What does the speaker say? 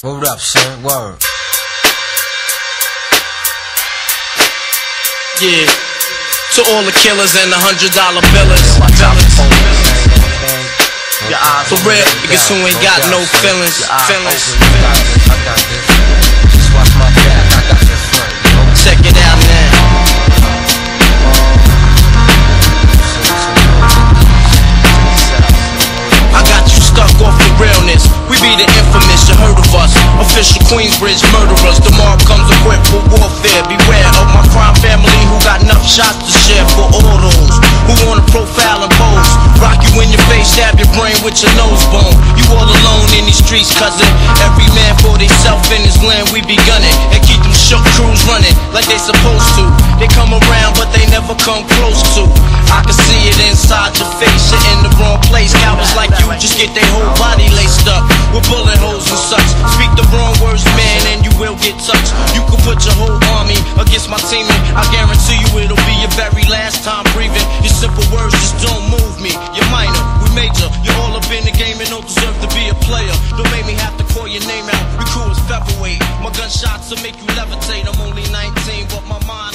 Word up, son, word. Yeah, to all the killers and the $100 billers. For real, niggas who ain't got no feelings. Check it out now. I got you stuck off the realness. We be the infamous, you heard of us. Official Queensbridge murderers. The mob comes equipped for warfare. Beware of my crime family who got enough shots to share for all those who wanna profile and pose. Rock you in your face, stab your brain with your nose bone. You all alone in these streets, cousin. Every man for theyself in his land, we be gunning. And keep them shook crews running like they supposed to. They come around but they never come close to. I can see it inside your face, you're in the wrong place. Cowards like you just get their whole body laced up with bullet holes and such. Speak the wrong words, man, and you will get touched. You can put your whole army against my team, and I guarantee you it'll be your very last time breathing. Your simple words just don't move me. You're minor, we major. You're all up in the game and don't deserve to be a player. Don't make me have to call your name out. Your crew is featherweight. My gunshots will make you levitate. I'm only 19, but my mind